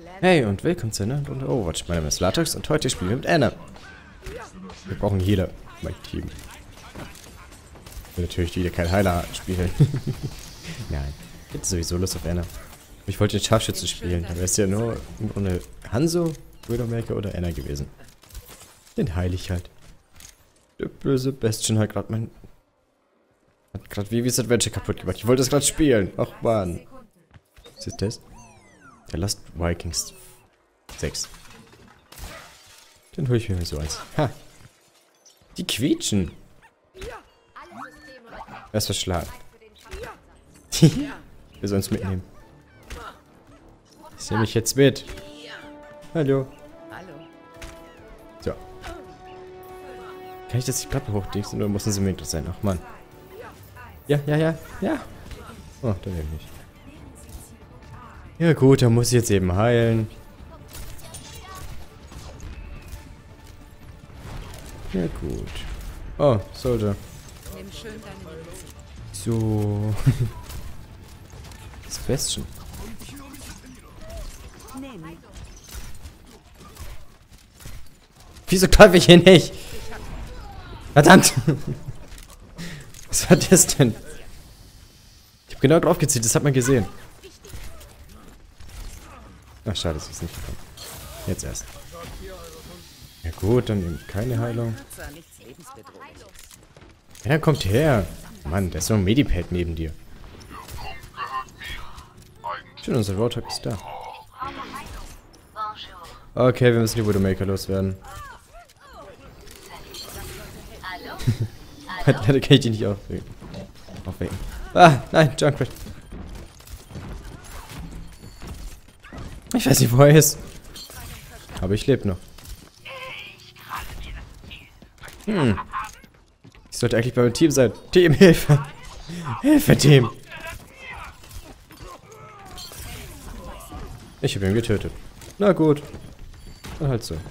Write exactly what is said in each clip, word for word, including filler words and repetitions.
Hey und willkommen zu einer Runde Overwatch. Mein Name ist Latox und heute spielen wir mit Anna. Wir brauchen jeder mein Team. Ich will natürlich wieder kein Heiler spielen. Nein, ich hätte sowieso Lust auf Anna. Ich wollte den Scharfschütze spielen, da wäre es ja nur im Grunde Hanzo, Widowmaker oder Anna gewesen. Den heile ich halt. Der böse Bastion hat gerade mein... Hat gerade Vivis Adventure kaputt gemacht. Ich wollte das gerade spielen. Ach man. Was ist das? Der Last Vikings sechs. Den hole ich mir so eins. Ha! Die quietschen! Er ist verschlagen. Wir sollen es mitnehmen. Ich nehme mich jetzt mit. Hallo. So. Kann ich das die Klappe hochdingsen oder muss ein Symmetri sein? Ach man. Ja, ja, ja, ja. Oh, da will ich nicht. Ja gut, dann muss ich jetzt eben heilen. Ja gut. Oh, Soldier. So. Das Bestchen. Wieso greife ich hier nicht? Verdammt! Was war das denn? Ich habe genau drauf gezielt, das hat man gesehen. Ach schade, dass ich es nicht bekomme. Jetzt erst. Ja gut, dann eben keine Heilung. Ja, dann kommt her. Mann, da ist noch ein Medipad neben dir. Schön, unser Roadhog ist da. Okay, wir müssen die Widowmaker loswerden. Leider kann ich die nicht aufwecken. Aufwecken. Ah, nein, Junkrat. Ich weiß nicht, wo er ist. Aber ich lebe noch. Hm. Ich sollte eigentlich bei meinem Team sein. Team, Hilfe. Hilfe, Team. Ich habe ihn getötet. Na gut. Dann halt so.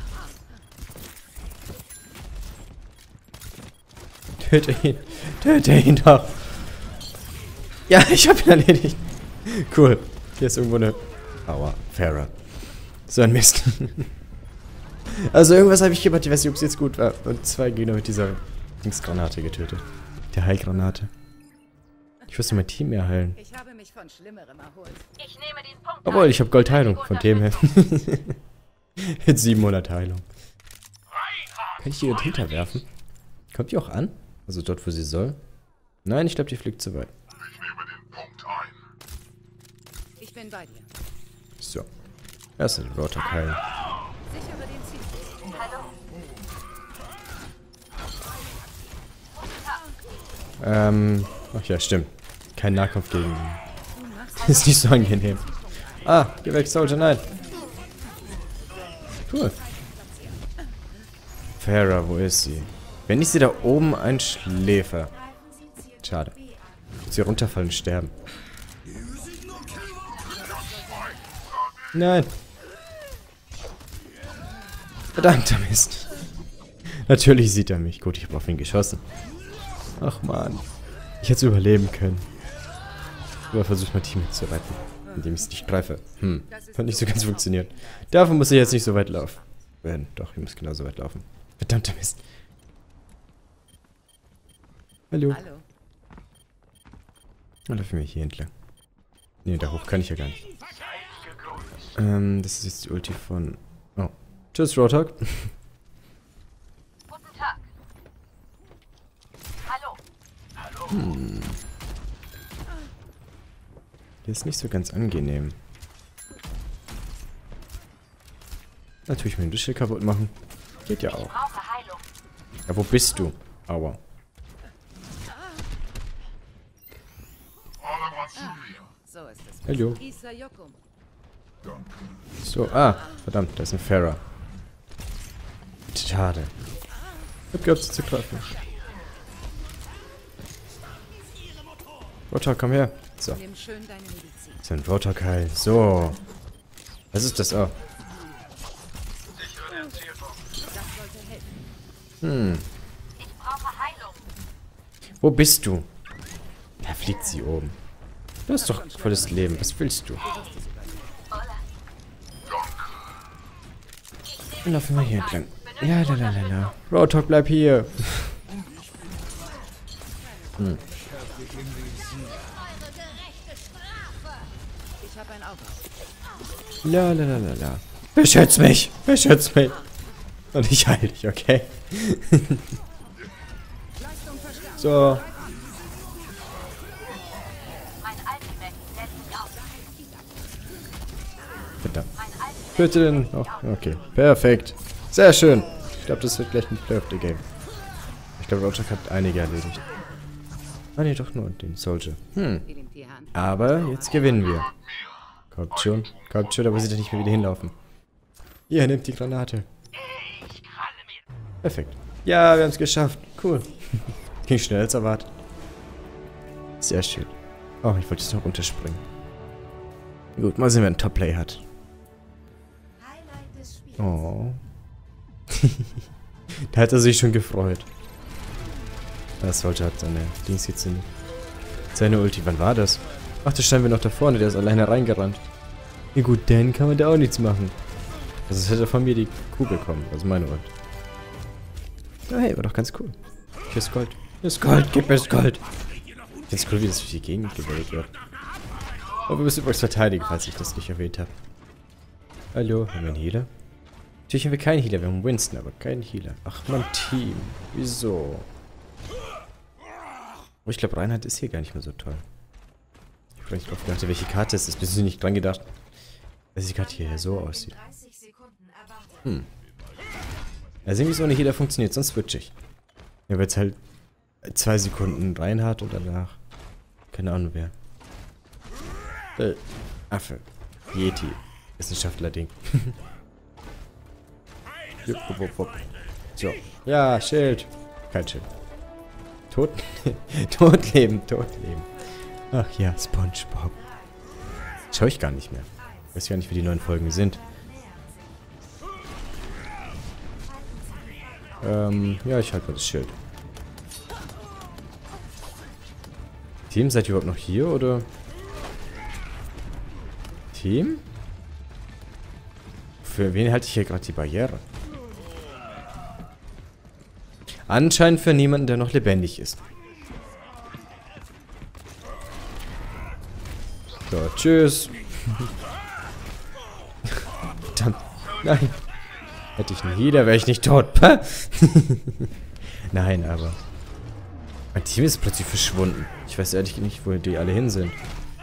Töte ihn. Töte ihn doch. Ja, ich habe ihn erledigt. Cool. Hier ist irgendwo eine... Aua, Farah. So ein Mist. Also irgendwas habe ich gemacht, ich weiß nicht, ob es jetzt gut war. Und zwei Gegner mit dieser Dingsgranate getötet. Der Heilgranate. Ich wusste mein Team mehr heilen. Ich habe mich von Schlimmerem erholt. Ich nehme den Punkt. Obwohl, ich habe Goldheilung, von dem her. Mit siebenhundert Heilung. Kann ich die jetzt hinterwerfen? Kommt die auch an? Also dort, wo sie soll? Nein, ich glaube, die fliegt zu weit. Ich nehme den Punkt ein. Ich bin bei dir. So. Erst den Roadhog heilen. Sichere den Ziel. Hallo. Ähm. Ach ja, stimmt. Kein Nahkampf gegen ihn. Ist nicht so angenehm. Ah, geh weg, Soldier, nein. Cool. Farah, wo ist sie? Wenn ich sie da oben ein Schläfer. Schade. Sie runterfallen und sterben. Nein. Verdammter Mist. Natürlich sieht er mich. Gut, ich habe auf ihn geschossen. Ach man. Ich hätte es überleben können. Aber versucht mein Team jetzt zu retten, indem ich es nicht greife. Hm. Hat nicht so ganz funktioniert. Davon muss ich jetzt nicht so weit laufen. Wenn, doch, ich muss genauso weit laufen. Verdammter Mist. Hallo. Hallo. Dann laufen wir hier entlang. Ne, da hoch kann ich ja gar nicht. Ähm, das ist jetzt die Ulti von... Oh. Tschüss, Roadhog. Guten Tag. Hallo. Hm. Der ist nicht so ganz angenehm. Natürlich mir den Schild kaputt machen. Geht ja auch. Ja, wo bist du? Aua. So ist es. Hallo. Isa Jokum. So, ah, verdammt, da ist ein Farah. Schade. Ich hab gehört, sie zu greifen. Roadhog, komm her. So. Nimm schön deine Medizin. So ein Roadhog heilen. So. Was ist das? Oh. Das sollte helfen. Hm. Ich brauche Heilung. Wo bist du? Da fliegt sie oben. Du hast doch volles Leben. Was willst du? Dann laufen wir hier entlang. Ja, lalalala. Roadhog, bleib hier. Hm. Ich habe ein Auge. Lalalala. Beschütz mich! Beschütz mich! Und ich heile dich, okay? So. Verdammt. Bitte denn. Oh, okay. Perfekt. Sehr schön. Ich glaube, das wird gleich ein Play of the Game. Ich glaube, Roadhog hat einige erledigt. Ah, nee, doch nur den Soldier. Hm. Aber jetzt gewinnen wir. Kommt schon. Kommt schon, aber sieht er nicht mehr wieder hinlaufen. Hier, nimmt die Granate. Perfekt. Ja, wir haben es geschafft. Cool. Ging schneller als erwartet. Sehr schön. Oh, ich wollte jetzt noch runterspringen. Gut, mal sehen, wer ein Top-Play hat. Oh. Da hat er sich schon gefreut. Das sollte hat seine Dings jetzt in seine Ulti. Wann war das? Ach, da standen wir noch da vorne. Der ist alleine reingerannt. Ja gut, dann kann man da auch nichts machen. Also es hätte von mir die Kuh bekommen. Also meine Ult. Ja, hey, war doch ganz cool. Hier ist Gold. Hier ist Gold. Gib mir das Gold. Ich finde es cool, wie das durch die Gegend gewählt wird. Aber wir müssen übrigens verteidigen, falls ich das nicht erwähnt habe. Hallo, haben wir einen Healer? Natürlich haben wir keinen Healer. Wir haben Winston, aber keinen Healer. Ach, mein Team. Wieso? Oh, ich glaube, Reinhard ist hier gar nicht mehr so toll. Ich habe nicht drauf geachtet, welche Karte es ist. Bist du nicht dran gedacht, dass die Karte hier so aussieht? Hm. Also irgendwie so ohne Healer funktioniert, sonst switch ich. Ja, weil es halt zwei Sekunden Reinhard und danach keine Ahnung wer. Äh, Affe. Yeti. Wissenschaftler-Ding. Jupp, wupp, wupp, wupp. So. Ja, Schild. Kein Schild. Tot. Totleben, Totleben. Ach ja, SpongeBob. Schau ich gar nicht mehr. Weiß gar nicht, wie die neuen Folgen sind. Ähm, ja, ich halte mal das Schild. Team, seid ihr überhaupt noch hier, oder? Team? Für wen halte ich hier gerade die Barriere? Anscheinend für niemanden, der noch lebendig ist. So, tschüss. Verdammt. Nein. Hätte ich einen Healer, wäre ich nicht tot. Nein, aber... Mein Team ist plötzlich verschwunden. Ich weiß ehrlich nicht, wo die alle hin sind.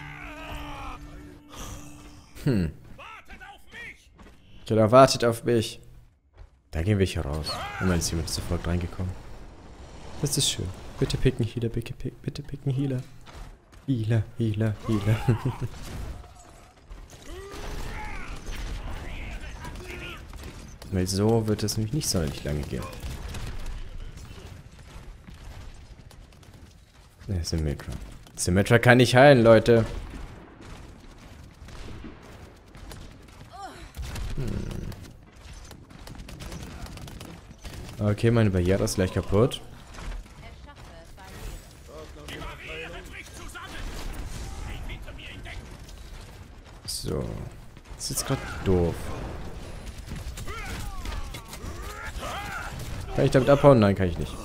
Hm. Genau, wartet auf mich. Da gehen wir hier raus. Und mein Team ist sofort reingekommen. Das ist schön. Bitte picken Healer, bitte, pick, bitte picken Healer. Healer, Healer, Healer. Weil so wird es nämlich nicht sonderlich lange gehen. Ne, Symmetra. Symmetra kann nicht heilen, Leute. Hm. Okay, meine Barriere ist gleich kaputt. So. Das ist jetzt gerade doof. Kann ich damit abhauen? Nein, kann ich nicht.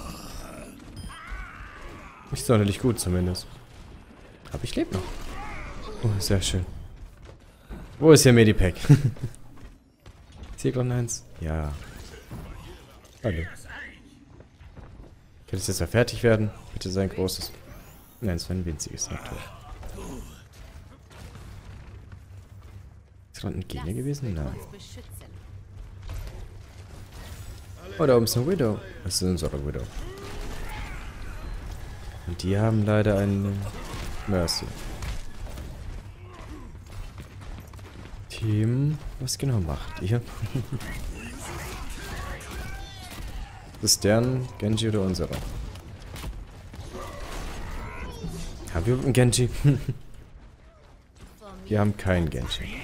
Nicht sonderlich gut zumindest. Aber ich lebe noch. Oh, sehr schön. Wo ist hier Medipack? Ist hier gerade eins? Ja. Hallo. Kann es jetzt mal fertig werden? Bitte sein großes. Nein, es war ein winziges. Na toll. Ist gerade ein Gegner gewesen? Nein. Oh, da oben ist eine Widow. Das ist unsere Widow. Und die haben leider eine Mercy. Team, was genau macht ihr? Das ist deren Genji oder unsere? Haben wir einen Genji? Wir haben keinen Genji.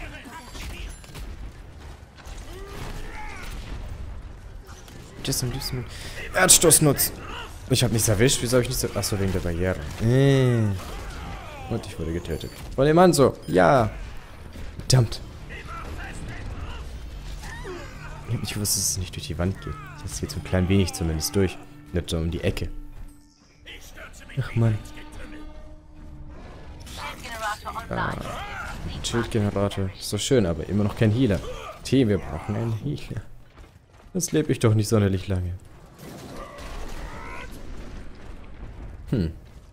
Das am liebsten mit Erdstoß nutzen. Ich habe nichts erwischt. Wieso habe ich nichts erwischt? Achso, wegen der Barriere. Äh. Und ich wurde getötet. Von dem Mann so. Ja. Verdammt. Ich hab nicht gewusst, dass es nicht durch die Wand geht. Jetzt geht so ein klein wenig zumindest durch. Nicht so um die Ecke. Ach Mann. Ah, Schildgenerator. Ist doch schön, aber immer noch kein Healer. T, wir brauchen einen Healer. Das lebe ich doch nicht sonderlich lange. Hm.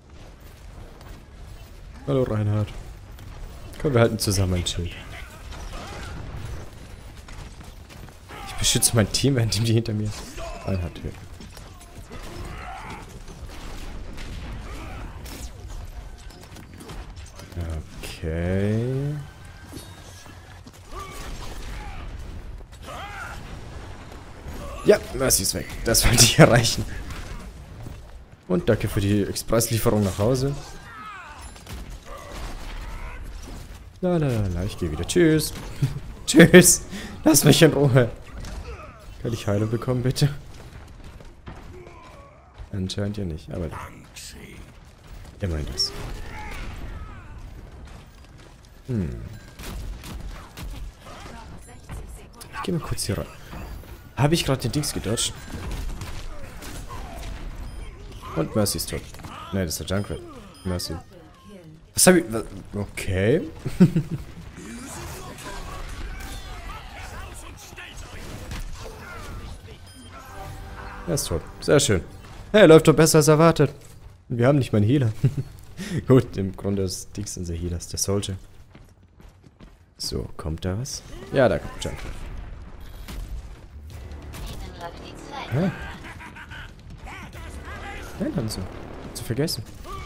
Hallo Reinhard. Komm, wir halten zusammen ein Schild. Ich beschütze mein Team, während die hinter mir Reinhard töten. Okay. Ja, Mercy ist weg. Das wollte ich erreichen. Und danke für die Expresslieferung nach Hause. La la la, ich gehe wieder. Tschüss. Tschüss. Lass mich in Ruhe. Kann ich Heilung bekommen, bitte? Anscheinend ja nicht, aber immerhin das. Hm. Ich geh mal kurz hier rein. Habe ich gerade den Dings gedodged? Und Mercy ist tot. Ne, das ist der Junkrat. Mercy. Was habe ich... Was? Okay. Er ist tot. Sehr schön. Hey, läuft doch besser als erwartet. Wir haben nicht mal einen Healer. Gut, im Grunde ist Dings unser Healer, ist der Soldier. So, kommt da was? Ja, da kommt Junkrat. Hä? Nein, haben sie. Zu vergessen.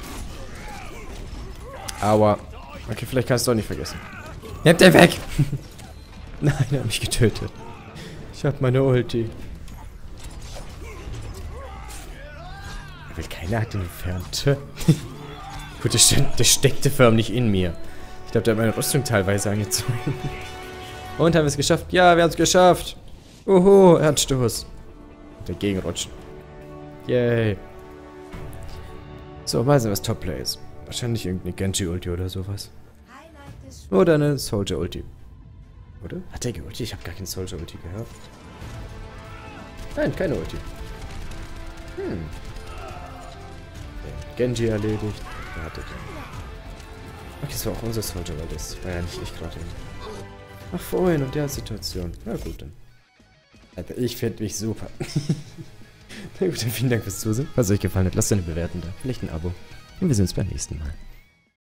Aua. Okay, vielleicht kannst du auch nicht vergessen. Nehmt den weg! Nein, er hat mich getötet. Ich hab meine Ulti. Will keiner hat den entfernt. Gut, das, das steckte förmlich in mir. Ich glaube, der hat meine Rüstung teilweise angezogen. Und haben wir es geschafft? Ja, wir haben es geschafft. Uhu, Erdstoß. Dagegen rutschen. Yay. So, mal sehen, was Top Play ist. Wahrscheinlich irgendeine Genji-Ulti oder sowas. Oder eine Soldier-Ulti. Oder? Hat der geulti? Ich habe gar keine Soldier-Ulti gehabt. Nein, keine Ulti. Hm. Den Genji erledigt. Wer hatte den? Okay, das war auch unser Soldier, weil das war ja nicht ich gerade. Ach, vorhin und der Situation. Na gut, dann. Alter, ich finde mich super. Na gut, dann vielen Dank fürs Zusehen. Falls es euch gefallen hat, lasst eine Bewertung da. Vielleicht ein Abo. Und wir sehen uns beim nächsten Mal.